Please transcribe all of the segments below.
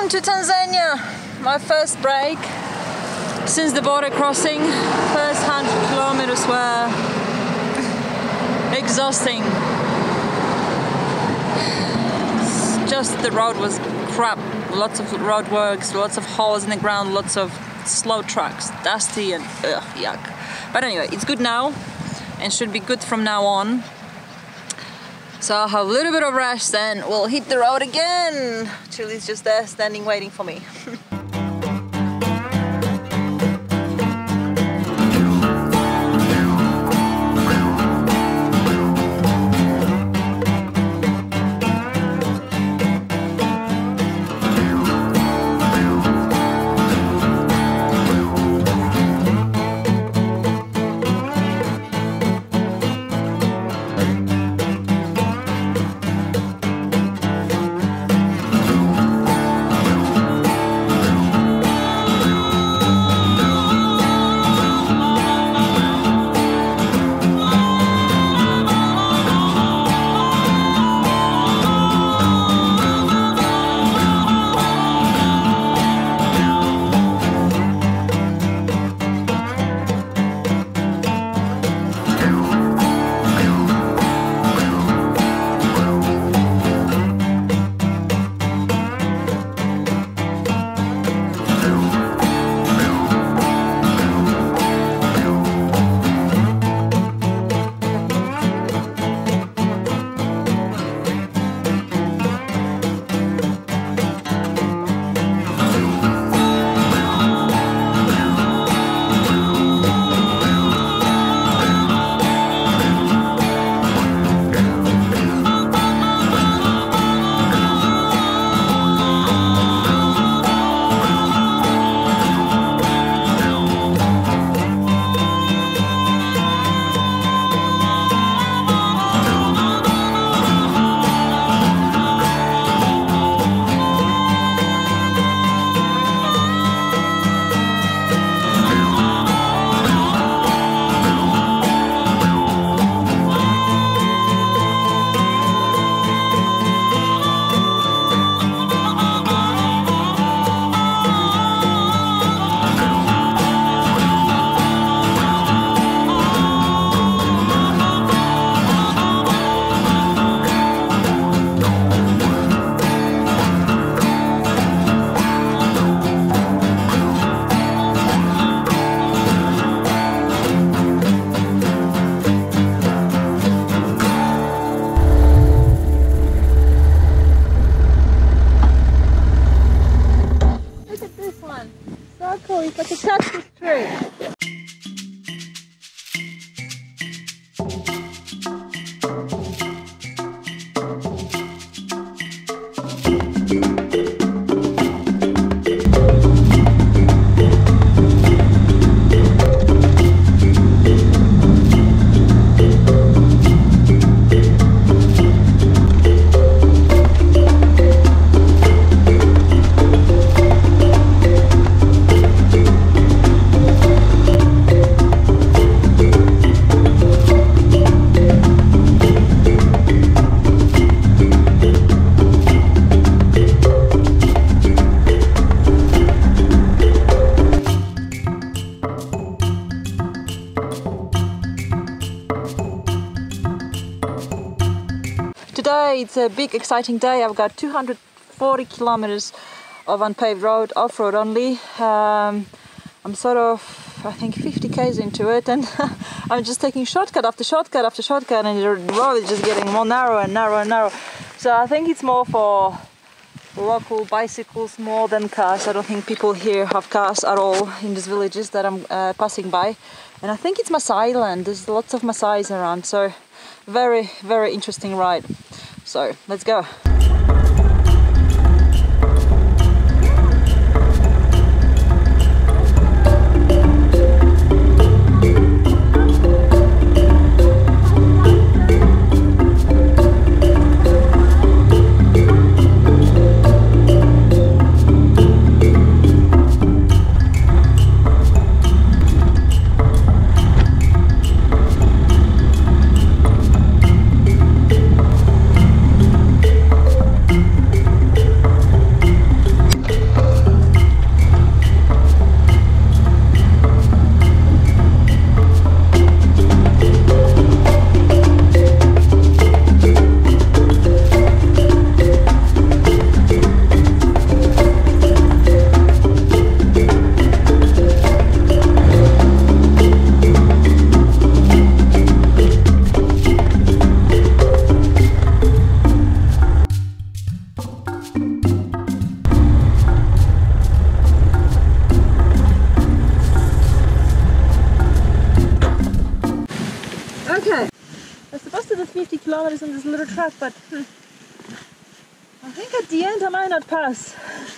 Welcome to Tanzania! My first break since the border crossing. First 100 kilometers were exhausting. Just the road was crap. Lots of roadworks, lots of holes in the ground, lots of slow trucks, dusty and yuck. But anyway, it's good now and should be good from now on. So I'll have a little bit of rest and we'll hit the road again. Chili's just there standing waiting for me. It's like a cactus tree. Today it's a big exciting day. I've got 240 kilometers of unpaved road, off-road only. I'm sort of, I think, 50 k's into it, and I'm just taking shortcut after shortcut after shortcut, and the road is just getting more narrow and narrow and narrow. So I think it's more for local bicycles more than cars. I don't think people here have cars at all in these villages that I'm passing by. And I think it's Maasai land. There's lots of Maasais around, so very, very interesting ride. So let's go. I'm supposed to do 50 kilometers on this little track, but I think at the end I might not pass.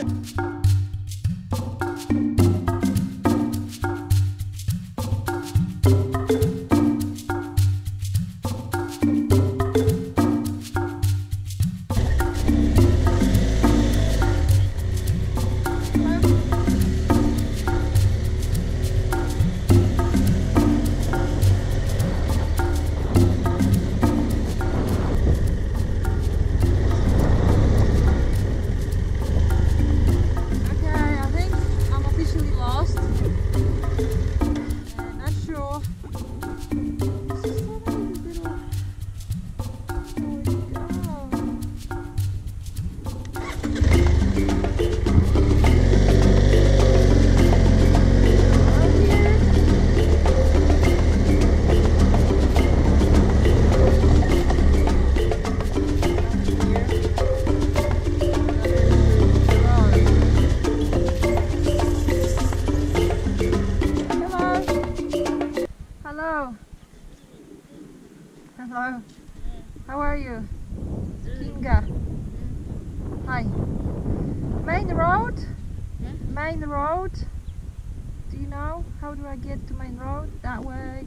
Hello. How are you? Kinga. Hi. Main road? Main road? Do you know? How do I get to main road? That way?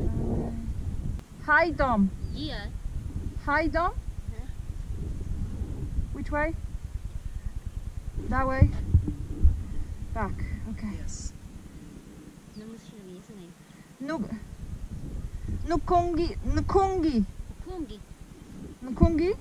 Hajdom. Yeah. Hajdom? Which way? That way? Back. Okay. Yes. Nukungi. Nukungi. Kungi. Nukungi?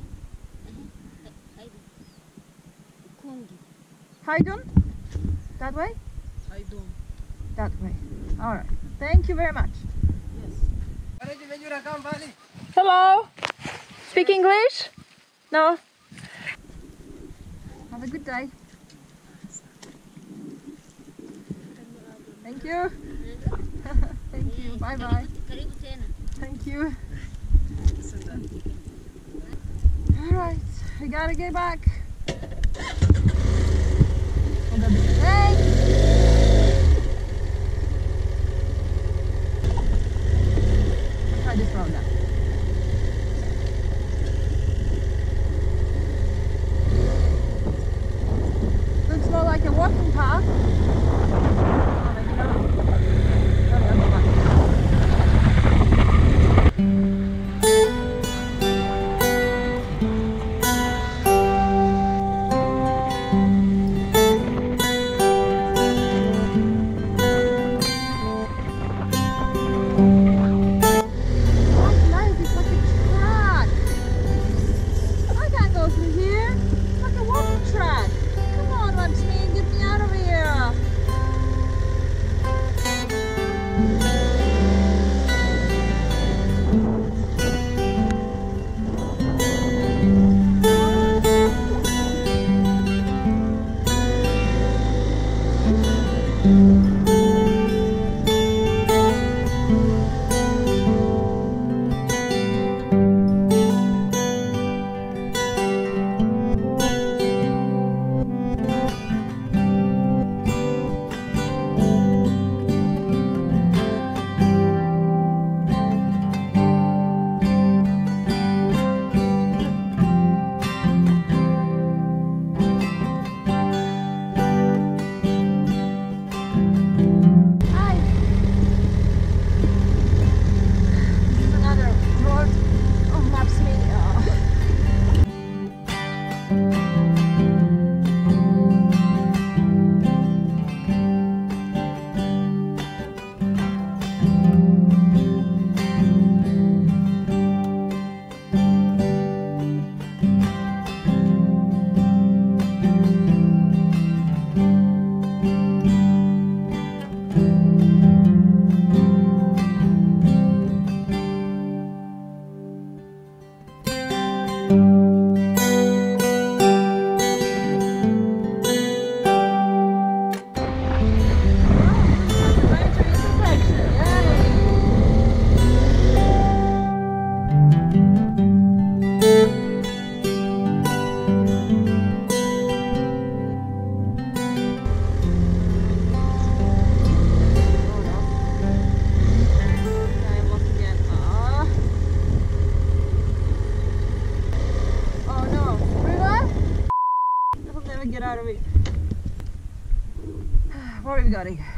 Kungi. Haydon? That way? Haydon. That way. Alright. Thank you very much. Yes. Hello. Speak English? No? Have a good day. Thank you. Thank you. Bye bye. Thank you. Alright, we gotta get back. Hey! I'll try this road now. Looks more like a walking path. Oh, maybe not. Oh, yeah, go back. we gotta go.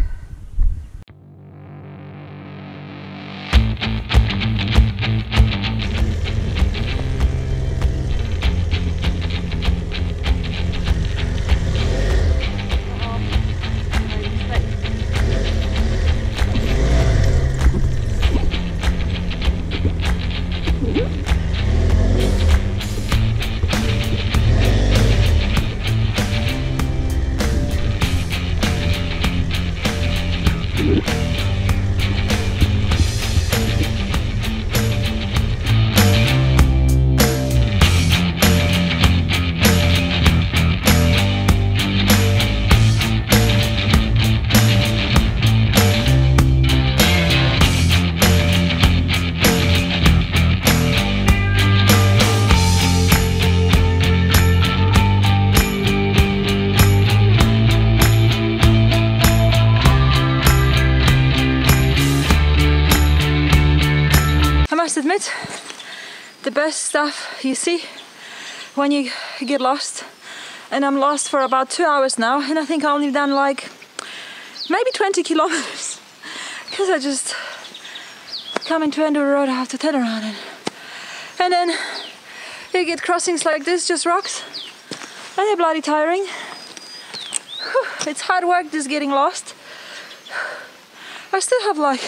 Admit, the best stuff you see when you get lost, and I'm lost for about 2 hours now, and I think I only done like maybe 20 kilometers because I just coming to end of the road. I have to turn around and then you get crossings like this, just rocks, and they're bloody tiring. Whew, it's hard work just getting lost. I still have like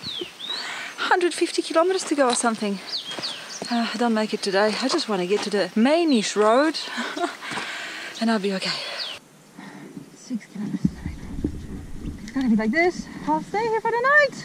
150 kilometers to go or something. I don't make it today. I just want to get to the mainish road and I'll be okay. 6 kilometers. It's gonna be like this. I'll stay here for the night.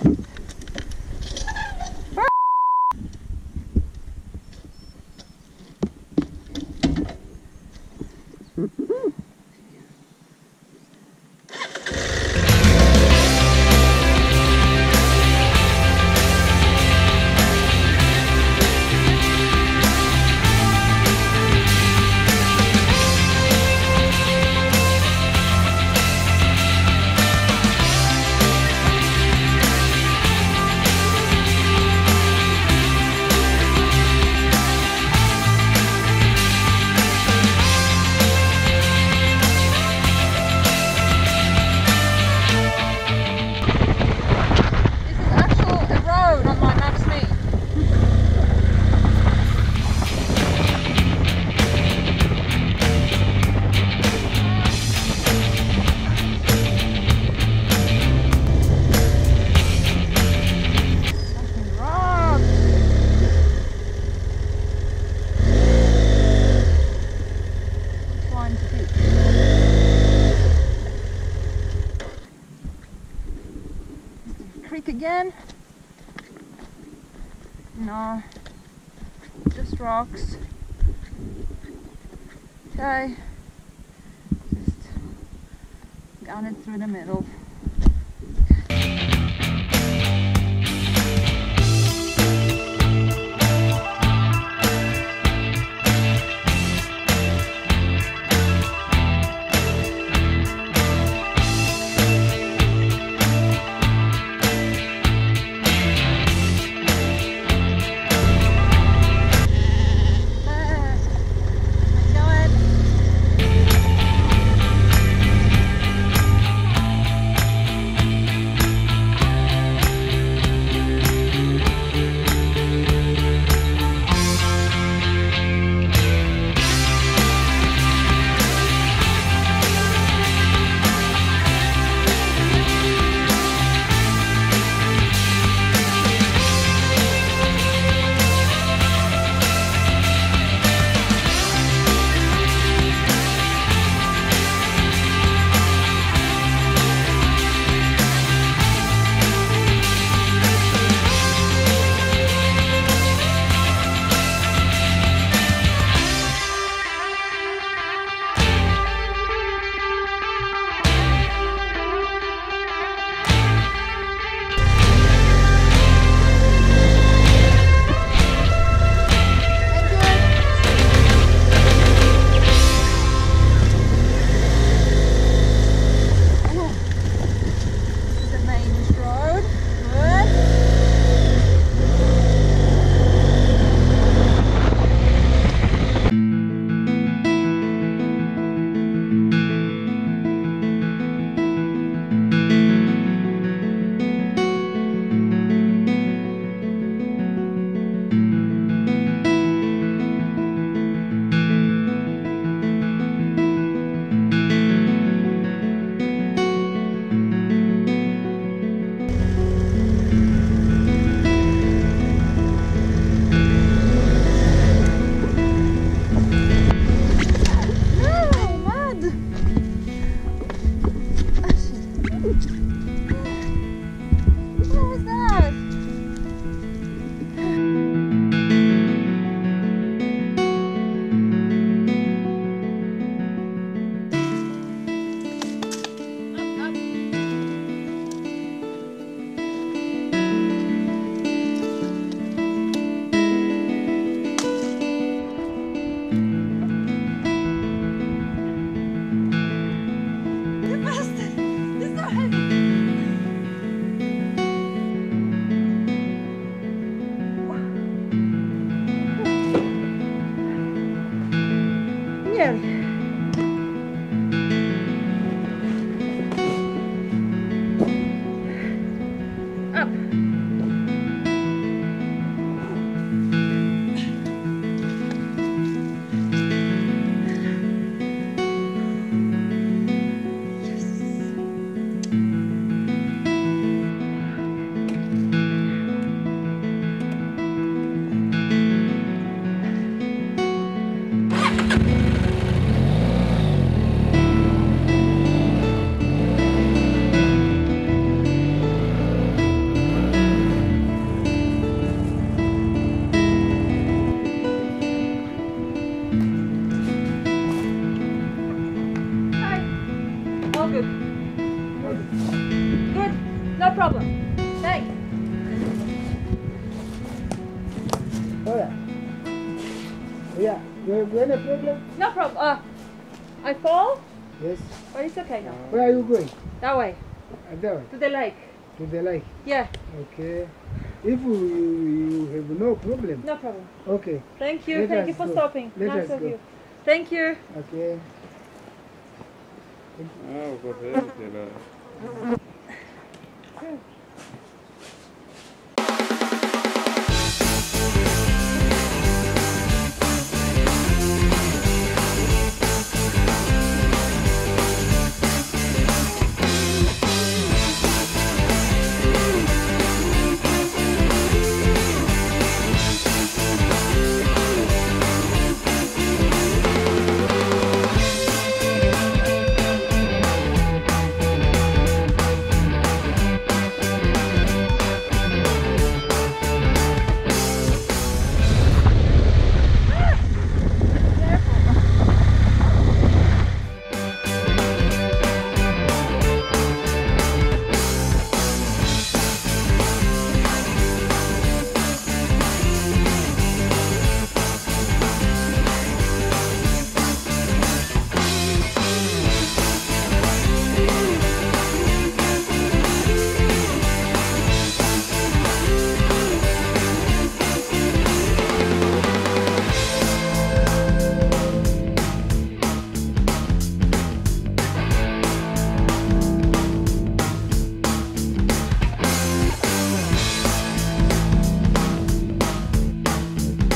Again? No, just rocks. Okay, just gun it through the middle. Brilliant. Up. All good. Good. No problem. Thanks. Oh yeah. Yeah. You have any problem? No problem. I fall, Yes. but it's okay now. Where are you going? That way, That way. to the lake. To the lake. Yeah, Okay. If you have no problem. no problem. Okay. Thank you. Let Thank us you for go. stopping. Let Nice us of go. you. Thank you. Okay. Ah, vous préférez, c'est là.